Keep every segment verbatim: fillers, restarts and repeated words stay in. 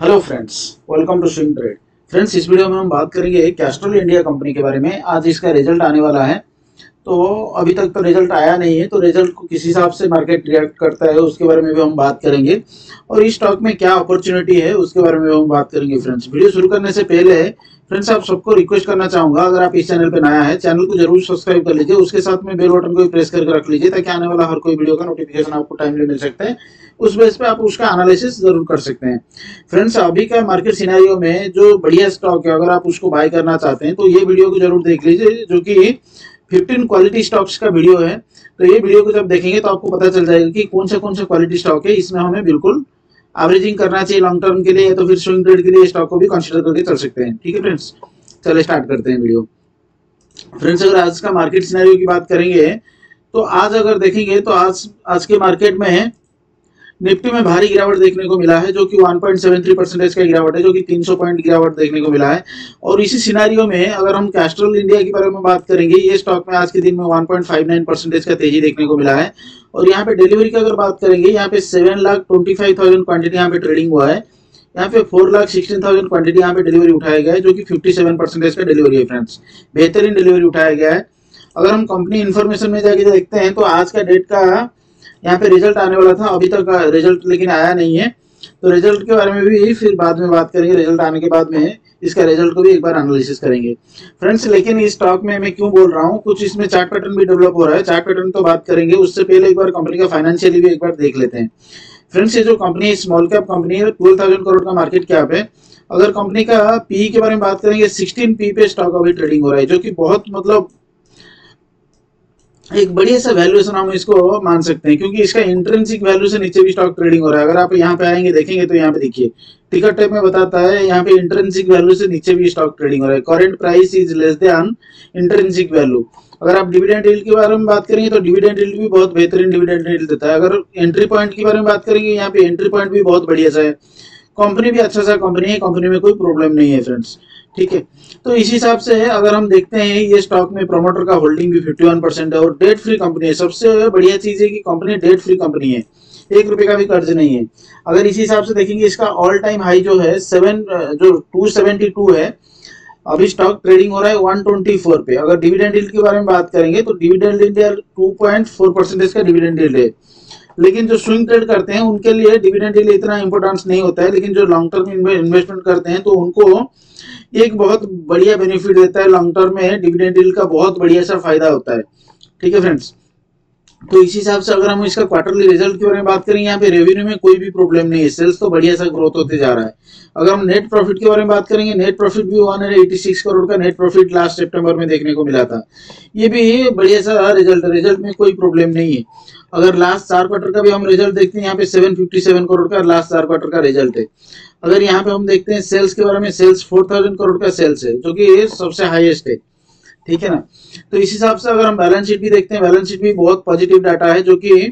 Hello friends, welcome to swing trade. Friends, इस video में हम बात करेंगे कैस्ट्रॉल इंडिया कंपनी के बारे में। आज इसका रिजल्ट आने वाला है, तो अभी तक तो रिजल्ट आया नहीं है, तो रिजल्ट को किस हिसाब से मार्केट रिएक्ट करता है उसके बारे में भी हम बात करेंगे, और इस स्टॉक में क्या अपॉर्चुनिटी है उसके बारे में हम बात करेंगे। फ्रेंड्स, वीडियो शुरू करने से पहले फ्रेंड्स आप सबको रिक्वेस्ट करना चाहूंगा, अगर आप इस चैनल पे नया है, चैनल को जरूर सब्सक्राइब कर लीजिए, उसके साथ में बेल बटन को भी प्रेस करके रख लीजिए, ताकि आने वाला हर कोई वीडियो का नोटिफिकेशन आपको टाइमली मिल सकता है। उस बेस पे आप उसका एनालिसिस जरूर कर सकते हैं। फ्रेंड्स, अभी का मार्केट सिनेरियो में जो बढ़िया स्टॉक है, अगर आप उसको बाय करना चाहते हैं तो ये वीडियो को जरूर देख लीजिए, जो कि फिफ्टीन क्वालिटी स्टॉक्स का वीडियो है। तो ये वीडियो को जब देखेंगे तो आपको पता चल जाएगा कि कौन सा कौन सा क्वालिटी स्टॉक है, इसमें हमें बिल्कुल एवरेजिंग करना चाहिए लॉन्ग टर्म के लिए, या तो फिर स्विंग ट्रेड के लिए स्टॉक को भी कंसीडर करके चल सकते हैं। ठीक है फ्रेंड्स, चलिए स्टार्ट करते हैं वीडियो। फ्रेंड्स, अगर आज का मार्केट सिनेरियो की बात करेंगे तो आज अगर देखेंगे तो आज आज के मार्केट में निफ्टी में भारी गिरावट देखने को मिला है, जो कि one point seven three percentage का गिरावट है, जो कि तीन सौ पॉइंट गिरावट देखने को मिला है। और इसी सिनेरियो में अगर हम कैस्ट्रॉल इंडिया के बारे में बात करेंगे, ये स्टॉक में आज के दिन में one point five nine percentage का तेजी देखने को मिला है। और यहाँ पे डिलीवरी की अगर बात करेंगे, यहाँ पे seven lakh twenty five thousand quantity यहाँ पे ट्रेडिंग हुआ है, यहाँ पे four lakh sixteen thousand quantity यहाँ पे डिलीवरी उठाया गया है, जो कि फिफ्टी सेवन परसेंटेज का डिलीवरी है। फ्रेंड्स, बेहतरीन डिलीवरी उठाया गया है। अगर हम कंपनी इन्फॉर्मेशन में जाके देखते हैं तो आज का डेट का यहाँ पे रिजल्ट आने वाला था, अभी तक रिजल्ट लेकिन आया नहीं है, तो रिजल्ट के बारे में भी फिर बाद में बात करेंगे। रिजल्ट आने के बाद में इसका रिजल्ट को भी एक बार एनालिसिस करेंगे। फ्रेंड्स, लेकिन इस स्टॉक में मैं क्यों बोल रहा हूँ, कुछ इसमें चार्ट पैटर्न भी डेवलप हो रहा है। चार्ट पैटर्न तो बात करेंगे, उससे पहले एक बार कंपनी का फाइनेंशियली भी एक बार देख लेते हैं। फ्रेंड्स, ये जो कंपनी है स्मॉल कैप कंपनी है, ट्वेल्व थाउजेंड करोड़ का मार्केट कैप है। अगर कंपनी का पी के बारे में बात करेंगे, सिक्सटीन पी पे स्टॉक अभी ट्रेडिंग हो रहा है, जो कि बहुत मतलब एक बढ़िया सा वैल्यूएशन हम इसको मान सकते हैं, क्योंकि इसका इंट्रिंसिक वैल्यू से नीचे भी स्टॉक ट्रेडिंग हो रहा है। अगर आप यहाँ पे आएंगे देखेंगे तो यहाँ पे देखिए टिकट टाइप में बताता है, यहाँ पे इंट्रिंसिक वैल्यू से नीचे भी स्टॉक ट्रेडिंग हो रहा है। Current price is less than intrinsic value. अगर आप डिविडेंड यील्ड के बारे में बात करेंगे तो डिविडेंड यील्ड भी बहुत बेहतरीन डिविडेंड यील्ड देता है। अगर एंट्री पॉइंट के बारे में बात करेंगे, यहाँ पे एंट्री पॉइंट भी बहुत बढ़िया सा है। कंपनी भी अच्छा सा कंपनी है, कंपनी में कोई प्रॉब्लम नहीं है फ्रेंड्स। ठीक है, तो इस हिसाब से अगर हम देखते हैं, ये स्टॉक में प्रोमोटर का होल्डिंग भी फिफ्टी वन परसेंट है और डेट फ्री कंपनी है। सबसे बढ़िया चीज है कि कंपनी डेट फ्री कंपनी है, एक रुपए का भी कर्ज नहीं है। अगर इसी हिसाब से देखेंगे, इसका ऑल टाइम हाई जो है सेवन जो टू सेवेंटी टू है, अभी स्टॉक ट्रेडिंग हो रहा है वन ट्वेंटी फोर पे। अगर डिविडेंड यील्ड के बारे में बात करेंगे तो dividend yield two point four percentage का डिविडेंड यील्ड है। लेकिन जो स्विंग ट्रेड करते हैं उनके लिए डिविडेंड यील्ड इतना इंपॉर्टेंस नहीं होता है, लेकिन जो लॉन्ग टर्म इन्वेस्टमेंट करते हैं तो उनको एक बहुत बढ़िया बेनिफिट देता है। लॉन्ग टर्म में डिविडेंड यील्ड का बहुत बढ़िया सा फायदा होता है। ठीक है फ्रेंड्स, तो इस हिसाब से अगर हम इसका क्वार्टरली रिजल्ट के बारे में बात करेंगे, यहाँ पे रेवेन्यू में कोई भी प्रॉब्लम नहीं है, सेल्स तो बढ़िया सा ग्रोथ होते जा रहा है। अगर हम नेट प्रॉफिट के बारे में बात करेंगे, नेट प्रॉफिट भी वन एटी सिक्स करोड़ का नेट प्रॉफिट लास्ट सितंबर में देखने को मिला था। ये भी बढ़िया सा रिजल्ट, रिजल्ट में कोई प्रॉब्लम नहीं है। अगर लास्ट चार क्वार्टर का भी हम रिजल्ट देखते हैं, यहाँ पे सेवन फिफ्टी सेवन करोड़ का लास्ट चार क्वार्टर का रिजल्ट है। अगर यहाँ पे हम देखते हैं सेल्स के बारे में, सेल्स फोर थाउजेंड करोड़ का सेल्स है, जो कि सबसे हाईएस्ट है। ठीक है ना, तो इस हिसाब से अगर हम बैलेंस शीट भी देखते हैं, बैलेंस शीट भी बहुत पॉजिटिव डाटा है, जो कि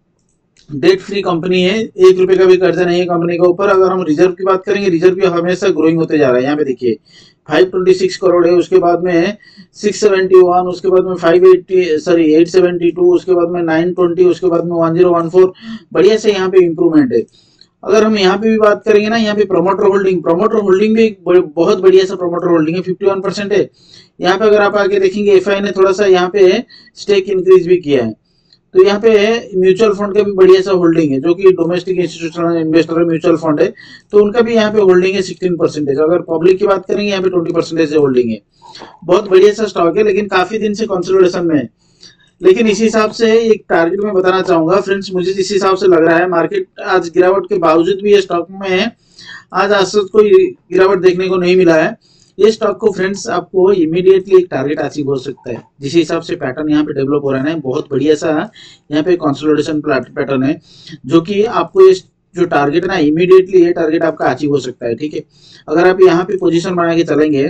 डेट फ्री कंपनी है, एक रुपए का भी कर्जा नहीं है कंपनी के ऊपर। अगर हम रिजर्व की बात करेंगे, रिजर्व भी हमेशा ग्रोइंग होते जा रहा है। यहाँ पे देखिए फाइव ट्वेंटी सिक्स करोड़ है, उसके बाद में सिक्स सेवेंटी वन, उसके बाद में five eighty sorry eight seventy two, उसके बाद में नाइन ट्वेंटी, उसके बाद में वन जीरो वन फोर। बढ़िया से यहाँ पे इंप्रूवमेंट है। अगर हम यहाँ पे भी बात करेंगे ना, यहाँ पे प्रोमोटर होल्डिंग, प्रोमोटर होल्डिंग भी एक बहुत बढ़िया सा प्रोमोटर होल्डिंग है, फिफ्टी वन परसेंट है। यहाँ पे अगर आप आगे देखेंगे, एफआई ने थोड़ा सा यहाँ पे स्टेक इंक्रीज भी किया है। तो यहाँ पे म्यूचुअल फंड का भी बढ़िया सा होल्डिंग है, जो कि domestic institutional investor mutual fund है, तो उनका भी यहाँ पे होल्डिंग है सिक्सटीन परसेंटेज। अगर पब्लिक की बात करेंगे, यहाँ पे ट्वेंटी परसेंटेज होल्डिंग है। बहुत बढ़िया सा स्टॉक है, लेकिन काफी दिन से कंसोलिडेशन में है। लेकिन इस हिसाब से एक टारगेट में बताना चाहूंगा फ्रेंड्स, मुझे इस हिसाब से लग रहा है मार्केट आज गिरावट के बावजूद भी ये स्टॉक में आज आज कोई गिरावट देखने को नहीं मिला है। ये स्टॉक को फ्रेंड्स आपको इमीडिएटली एक टारगेट अचीव हो सकता है, जिस हिसाब से पैटर्न यहाँ पे डेवलप हो रहा है ना, बहुत बढ़िया सा यहाँ पे कंसोलिडेशन पैटर्न है, जो कि आपको ये जो टारगेट है ना, इमीडिएटली ये टारगेट आपका अचीव हो सकता है। ठीक है, अगर आप यहाँ पे पोजीशन बना के चलेंगे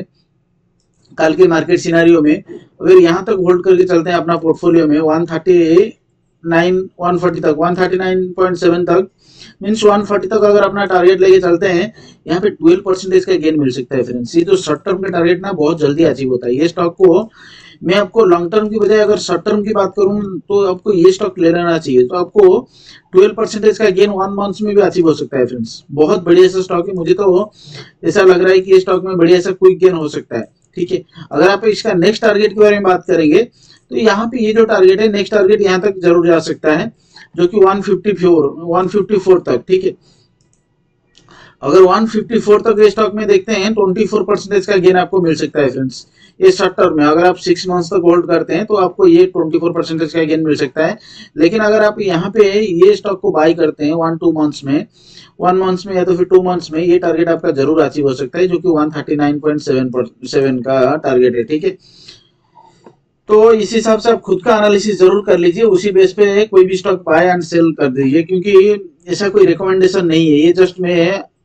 कल के मार्केट सिनेरियो में, अगर यहाँ तक होल्ड करके चलते हैं अपना पोर्टफोलियो में one thirty nine one forty तक, one thirty nine point seven तक, मीन्स वन फोर्टी तक अगर अपना टारगेट लेके चलते हैं, यहाँ पे ट्वेल्व परसेंटेज का गेन मिल सकता है फ्रेंड्स। ये जो शॉर्ट टर्म का टारगेट ना बहुत जल्दी अचीव होता है। ये स्टॉक को मैं आपको लॉन्ग टर्म की बजाय अगर शॉर्ट टर्म की बात करूं तो आपको ये स्टॉक ले लेना चाहिए। तो आपको ट्वेल्व परसेंटेज का गेन वन मंथ में भी अचीव हो सकता है फ्रेंड्स। बहुत बढ़िया सा स्टॉक है, मुझे तो ऐसा लग रहा है कि ये स्टॉक में बढ़िया सा क्विक गेन हो सकता है। ठीक है, अगर आप इसका नेक्स्ट टारगेट के बारे में बात करेंगे तो यहाँ पे ये जो टारगेट है, नेक्स्ट टारगेट यहाँ तक जरूर जा सकता है, जो कि one fifty four one fifty four तक। ठीक है, अगर वन फिफ्टी फोर तक ये स्टॉक में देखते हैं ट्वेंटी फोर परसेंटेज का गेन आपको मिल सकता है फ्रेंड्स। ये शॉर्ट टर्म में अगर आप सिक्स मंथ्स तक होल्ड करते हैं तो आपको ये ट्वेंटी फोर परसेंटेज का गेन मिल सकता है। लेकिन अगर आप यहाँ पे ये स्टॉक को बाय करते हैं वन टू मंथ्स में वन मंथ्स में या तो फिर टू मंथ्स में, ये टारगेट आपका जरूर अचीव हो सकता है, जो कि one thirty nine point seven का टारगेट है। ठीक है, तो इस हिसाब से आप खुद का एनालिसिस जरूर कर लीजिए, उसी बेस पे कोई भी स्टॉक बाय एंड सेल कर दीजिए, क्योंकि ऐसा कोई रिकमेंडेशन नहीं है, ये जस्ट मैं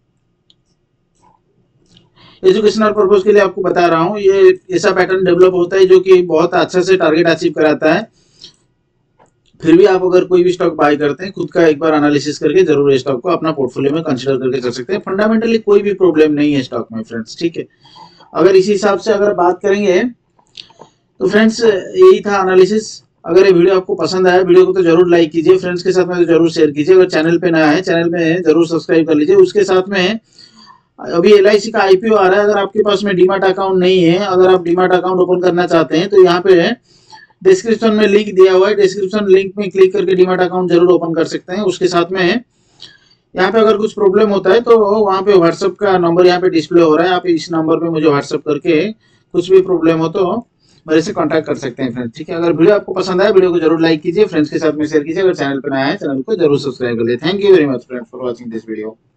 एजुकेशनल पर्पज के लिए आपको बता रहा हूँ। ये ऐसा पैटर्न डेवलप होता है जो कि बहुत अच्छा से टारगेट अचीव कराता है। फिर भी आप अगर कोई भी स्टॉक बाय करते हैं, खुद का एक बार एनालिसिस करके जरूर स्टॉक को अपना पोर्टफोलियो में कंसीडर करके चल सकते हैं। फंडामेंटली कोई भी प्रॉब्लम नहीं है स्टॉक में फ्रेंड्स। ठीक है, अगर इसी हिसाब से अगर बात करेंगे तो फ्रेंड्स यही था एनालिसिस। अगर ये वीडियो आपको पसंद आया, वीडियो को तो जरूर लाइक कीजिए, फ्रेंड्स के साथ में तो जरूर शेयर कीजिए। अगर चैनल पे नया है, चैनल में जरूर सब्सक्राइब कर लीजिए। उसके साथ में अभी एल आई सी का आई पी ओ आ रहा है, अगर आपके पास में डीमैट अकाउंट नहीं है, अगर आप डीमैट अकाउंट ओपन करना चाहते हैं तो यहाँ पे डिस्क्रिप्शन में लिंक दिया हुआ है, डिस्क्रिप्शन लिंक में क्लिक करके डीमैट अकाउंट जरूर ओपन कर सकते हैं। उसके साथ में यहाँ पे अगर कुछ प्रॉब्लम होता है तो वहाँ पे व्हाट्सएप का नंबर यहाँ पे डिस्प्ले हो रहा है, आप इस नंबर पे मुझे व्हाट्सएप करके कुछ भी प्रॉब्लम हो तो मेरे से कांटेक्ट कर सकते हैं फ्रेंड्स। ठीक है, अगर वीडियो आपको पसंद आया, वीडियो को जरूर लाइक कीजिए, फ्रेंड्स के साथ में शेयर कीजिए। अगर चैनल पर नया है, चैनल को जरूर सब्सक्राइब कर लीजिए। Thank you very much friends for watching this video.